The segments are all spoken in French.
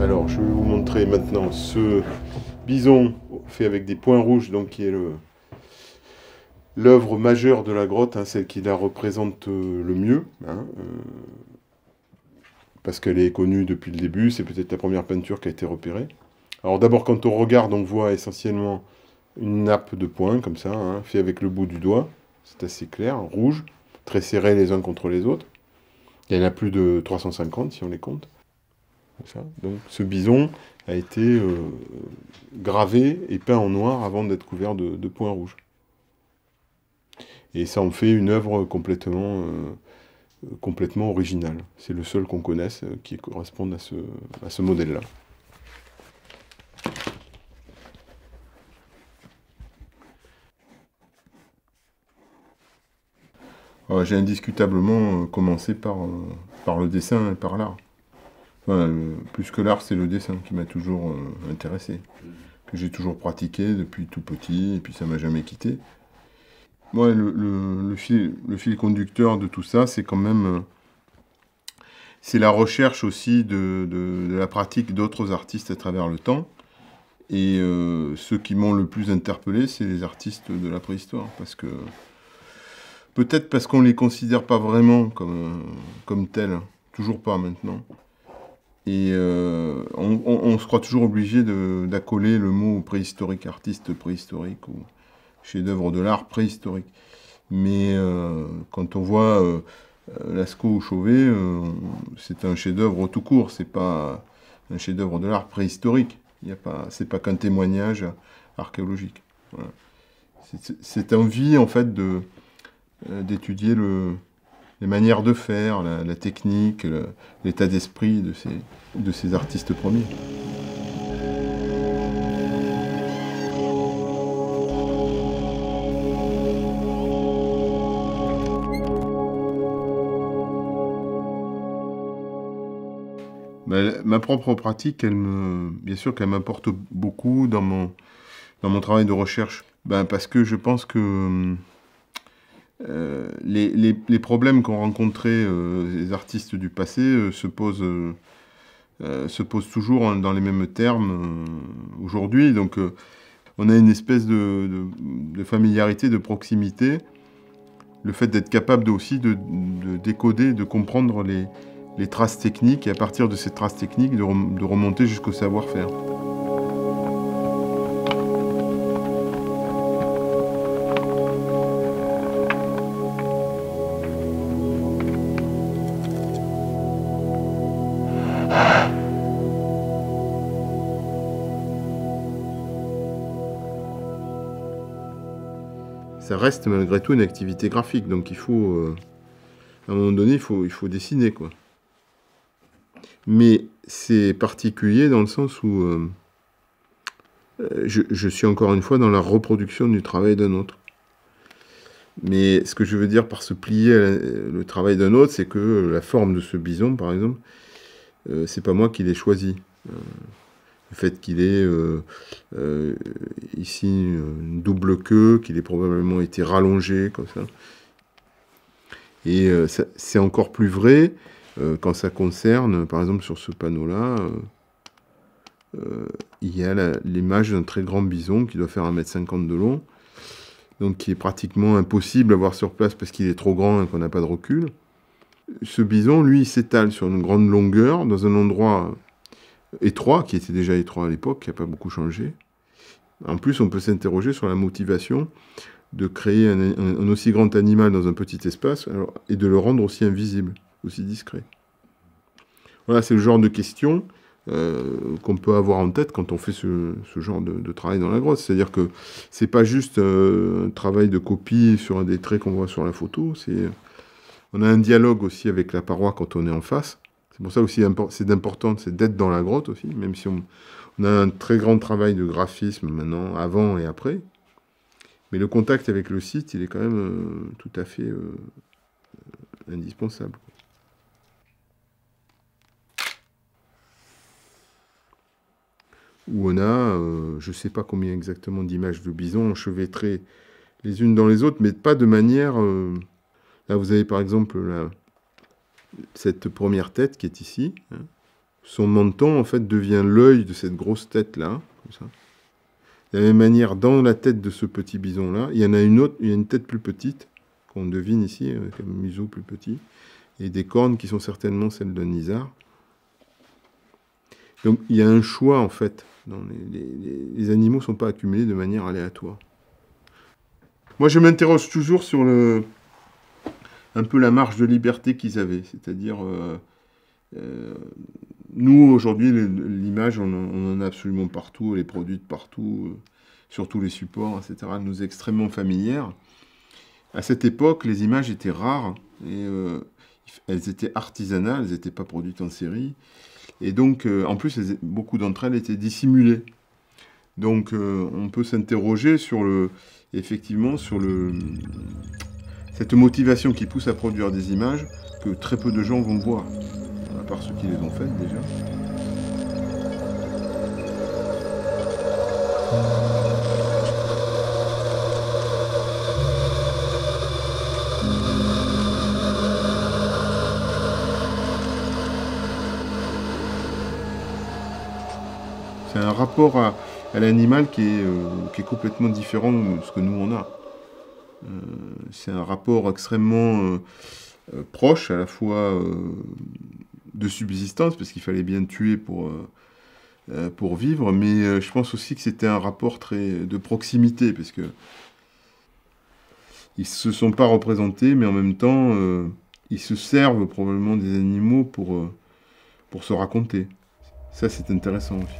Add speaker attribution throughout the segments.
Speaker 1: Alors, je vais vous montrer maintenant ce bison fait avec des points rouges, donc qui est l'œuvre majeure de la grotte, hein, celle qui la représente le mieux, hein, parce qu'elle est connue depuis le début, c'est peut-être la première peinture qui a été repérée. Alors d'abord, quand on regarde, on voit essentiellement une nappe de points, comme ça, hein, fait avec le bout du doigt, c'est assez clair, rouge, très serrés les uns contre les autres. Il y en a plus de 350 si on les compte. Ça. Donc ce bison a été gravé et peint en noir avant d'être couvert de points rouges. Et ça en fait une œuvre complètement originale. C'est le seul qu'on connaisse qui corresponde à ce modèle-là. J'ai indiscutablement commencé par le dessin et par l'art. Enfin, plus que l'art, c'est le dessin qui m'a toujours intéressé, que j'ai toujours pratiqué depuis tout petit, et puis ça m'a jamais quitté. Moi, le fil conducteur de tout ça, c'est quand même c'est la recherche aussi de la pratique d'autres artistes à travers le temps. Et ceux qui m'ont le plus interpellé, c'est les artistes de la préhistoire, parce que peut-être parce qu'on ne les considère pas vraiment comme tels, toujours pas maintenant. Et on se croit toujours obligé d'accoler le mot préhistorique, artiste préhistorique ou chef-d'œuvre de l'art préhistorique. Mais quand on voit Lascaux ou Chauvet, c'est un chef-d'œuvre tout court, c'est pas un chef-d'œuvre de l'art préhistorique. C'est pas qu'un témoignage archéologique. Voilà. Cette envie en fait d'étudier les manières de faire, la technique, l'état d'esprit de ces artistes premiers. Ma propre pratique, bien sûr qu'elle m'apporte beaucoup dans mon travail de recherche. Parce que je pense que les problèmes qu'ont rencontrés les artistes du passé se posent toujours dans les mêmes termes aujourd'hui. Donc on a une espèce de familiarité, de proximité. Le fait d'être capable aussi de décoder, de comprendre les traces techniques, et à partir de ces traces techniques, de remonter jusqu'au savoir-faire. Ça reste malgré tout une activité graphique, donc il faut, à un moment donné, il faut dessiner, quoi. Mais c'est particulier dans le sens où je suis encore une fois dans la reproduction du travail d'un autre. Mais ce que je veux dire par se plier le travail d'un autre, c'est que la forme de ce bison, par exemple, c'est pas moi qui l'ai choisi. Le fait qu'il ait ici une double queue, qu'il ait probablement été rallongé comme ça. Et c'est encore plus vrai quand ça concerne, par exemple sur ce panneau-là, il y a l'image d'un très grand bison qui doit faire 1,50 m de long, donc qui est pratiquement impossible à voir sur place parce qu'il est trop grand et qu'on n'a pas de recul. Ce bison, lui, il s'étale sur une grande longueur, dans un endroit étroit, qui était déjà étroit à l'époque, qui n'a pas beaucoup changé. En plus, on peut s'interroger sur la motivation de créer un aussi grand animal dans un petit espace et de le rendre aussi invisible, aussi discret. Voilà, c'est le genre de questions qu'on peut avoir en tête quand on fait ce genre de travail dans la grotte. C'est-à-dire que c'est pas juste un travail de copie sur des traits qu'on voit sur la photo, on a un dialogue aussi avec la paroi quand on est en face. C'est pour ça aussi c'est important, c'est d'être dans la grotte aussi, même si on a un très grand travail de graphisme maintenant, avant et après. Mais le contact avec le site, il est quand même tout à fait indispensable. Où on a, je ne sais pas combien exactement d'images de bison enchevêtrées les unes dans les autres, mais pas de manière... Là, vous avez par exemple cette première tête qui est ici, hein, son menton, en fait, devient l'œil de cette grosse tête-là, comme ça. De la même manière, dans la tête de ce petit bison-là, il y en a une autre, il y a une tête plus petite, qu'on devine ici, avec un museau plus petit, et des cornes qui sont certainement celles d'un isard. Donc, il y a un choix, en fait. Les animaux ne sont pas accumulés de manière aléatoire. Moi, je m'interroge toujours sur un peu la marge de liberté qu'ils avaient. C'est-à-dire, nous, aujourd'hui, l'image, on en a absolument partout, elle est produite partout, sur tous les supports, etc. Elle nous est extrêmement familière. À cette époque, les images étaient rares, et elles étaient artisanales, elles n'étaient pas produites en série. Et donc, en plus, beaucoup d'entre elles étaient dissimulées. Donc, on peut s'interroger sur effectivement, sur cette motivation qui pousse à produire des images que très peu de gens vont voir, à part ceux qui les ont faites déjà. C'est un rapport à l'animal qui est complètement différent de ce que nous on a. C'est un rapport extrêmement proche, à la fois de subsistance, parce qu'il fallait bien tuer pour vivre, mais je pense aussi que c'était un rapport très de proximité, parce que ils se sont pas représentés, mais en même temps, ils se servent probablement des animaux pour se raconter. Ça, c'est intéressant aussi.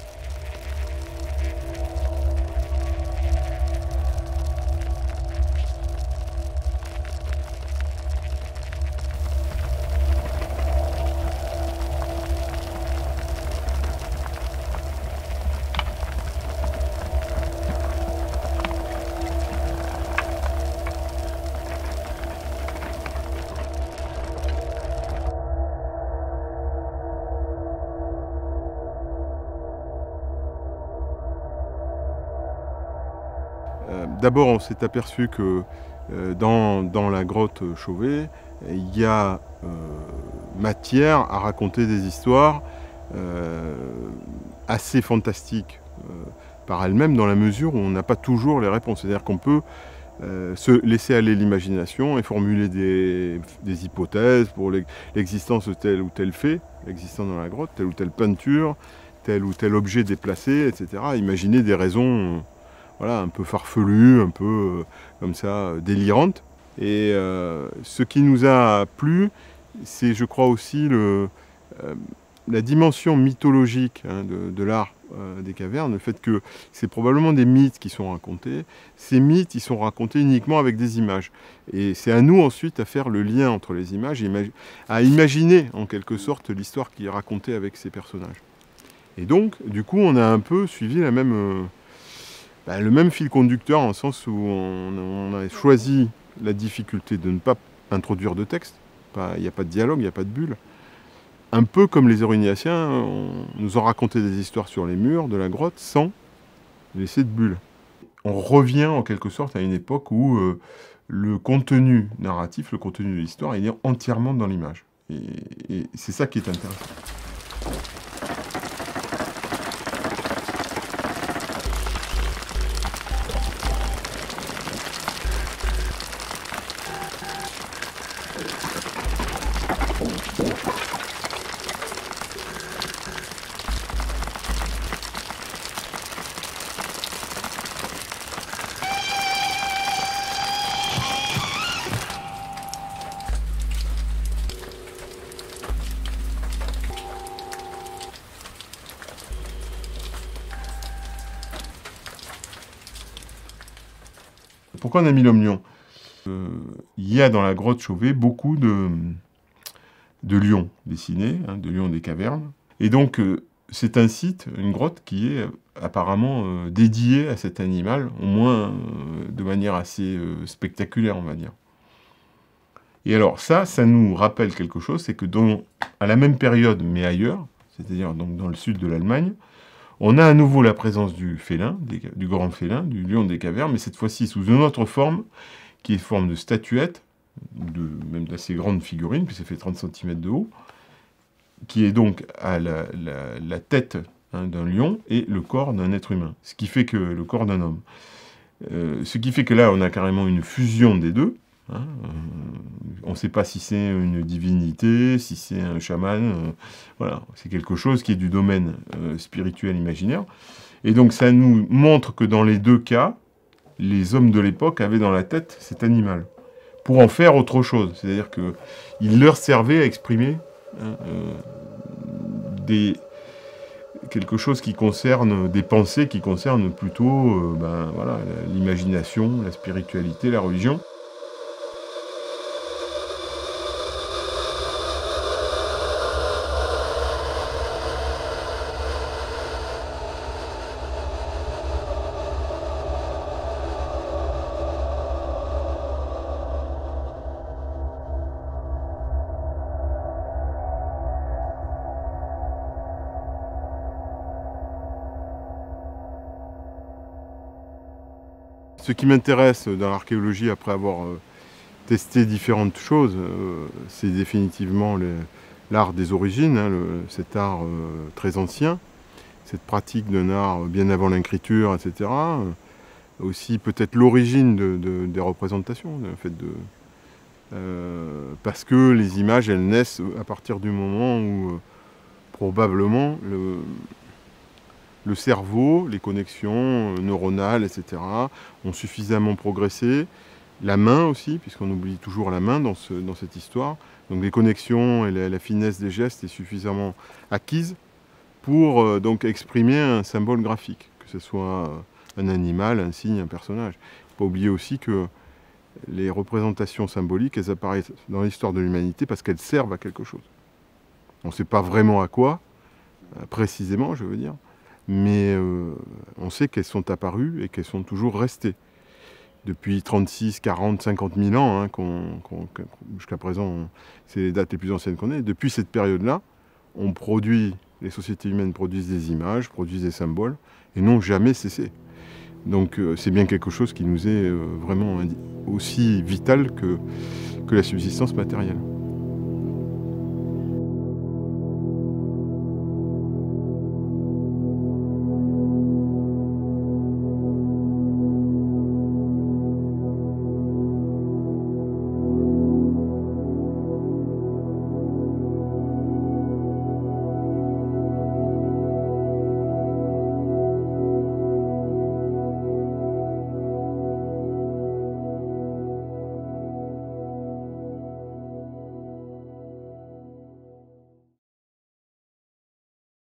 Speaker 1: D'abord, on s'est aperçu que dans la grotte Chauvet, il y a matière à raconter des histoires assez fantastiques par elles-mêmes, dans la mesure où on n'a pas toujours les réponses. C'est-à-dire qu'on peut se laisser aller l'imagination et formuler des hypothèses pour l'existence de tel ou tel fait, existant dans la grotte, telle ou telle peinture, tel ou tel objet déplacé, etc. Imaginer des raisons voilà, un peu farfelues, un peu comme ça, délirantes. Et ce qui nous a plu, c'est, je crois aussi, la dimension mythologique de l'art des cavernes, le fait que c'est probablement des mythes qui sont racontés. Ces mythes, ils sont racontés uniquement avec des images. Et c'est à nous ensuite à faire le lien entre les images, à imaginer en quelque sorte l'histoire qui est racontée avec ces personnages. Et donc, du coup, on a un peu suivi le même fil conducteur, en sens où on a choisi la difficulté de ne pas introduire de texte. Il n'y a pas de dialogue, il n'y a pas de bulle. Un peu comme les Aurignaciens nous ont raconté des histoires sur les murs de la grotte sans laisser de bulles. On revient en quelque sorte à une époque où le contenu narratif, le contenu de l'histoire, il est entièrement dans l'image. Et c'est ça qui est intéressant. Pourquoi on a mis l'homme lion ? Il y a dans la grotte Chauvet beaucoup de lions dessinés, de lions des cavernes. Et donc, c'est un site, une grotte, qui est apparemment dédiée à cet animal, au moins de manière assez spectaculaire, on va dire. Et alors, ça nous rappelle quelque chose, c'est que à la même période, mais ailleurs, c'est-à-dire donc dans le sud de l'Allemagne, on a à nouveau la présence du félin, du grand félin, du lion des cavernes, mais cette fois-ci sous une autre forme, qui est forme de statuette, même d'assez grande figurine, puis ça fait 30 cm de haut, qui est donc à la tête d'un lion et le corps d'un être humain, ce qui fait que le corps d'un homme. Ce qui fait que là, on a carrément une fusion des deux. On ne sait pas si c'est une divinité, si c'est un chaman. Voilà, c'est quelque chose qui est du domaine spirituel imaginaire. Et donc ça nous montre que dans les deux cas, les hommes de l'époque avaient dans la tête cet animal, pour en faire autre chose. C'est-à-dire qu'il leur servait à exprimer quelque chose qui concerne, des pensées qui concernent plutôt voilà, l'imagination, la spiritualité, la religion. Ce qui m'intéresse dans l'archéologie, après avoir testé différentes choses, c'est définitivement l'art des origines, cet art très ancien, cette pratique d'un art bien avant l'écriture, etc. Aussi peut-être l'origine des représentations, parce que les images, elles naissent à partir du moment où probablement le cerveau, les connexions neuronales, etc., ont suffisamment progressé. La main aussi, puisqu'on oublie toujours la main dans cette histoire. Donc les connexions et la finesse des gestes est suffisamment acquise pour donc exprimer un symbole graphique, que ce soit un animal, un signe, un personnage. Il ne faut pas oublier aussi que les représentations symboliques, elles apparaissent dans l'histoire de l'humanité parce qu'elles servent à quelque chose. On ne sait pas vraiment à quoi, précisément, je veux dire, mais on sait qu'elles sont apparues et qu'elles sont toujours restées. Depuis 36, 40, 50 000 ans, jusqu'à présent, c'est les dates les plus anciennes qu'on ait. Depuis cette période-là, les sociétés humaines produisent des images, produisent des symboles, et n'ont jamais cessé. Donc c'est bien quelque chose qui nous est vraiment aussi vital que la subsistance matérielle.